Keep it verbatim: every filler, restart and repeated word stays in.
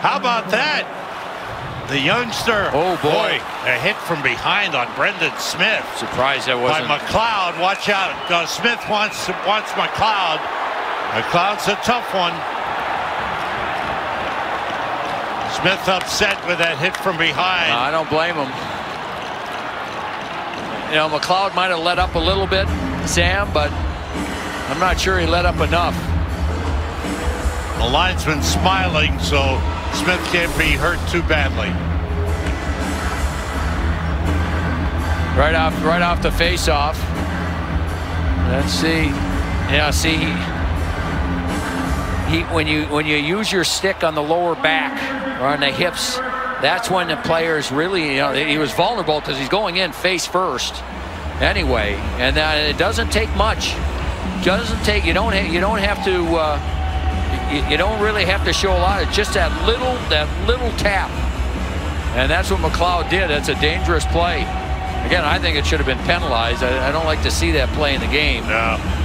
How about that? The youngster. Oh, boy. A hit from behind on Brendan Smith. Surprised that wasn't. By McLeod. Watch out. Uh, Smith wants, wants McLeod. McLeod's a tough one. Smith upset with that hit from behind. No, I don't blame him. You know, McLeod might have let up a little bit, Sam, but I'm not sure he let up enough. The linesman smiling, so Smith can't be hurt too badly. Right off, right off the face-off. Let's see. Yeah, see, he, he when you when you use your stick on the lower back or on the hips, that's when the players really, you know, he was vulnerable because he's going in face first. Anyway, and uh, it doesn't take much. Doesn't take. You don't. You don't have to. Uh, you, you don't really have to show a lot. It's just that little, that little tap, and that's what McLeod did. That's a dangerous play. Again, I think it should have been penalized. I, I don't like to see that play in the game. No.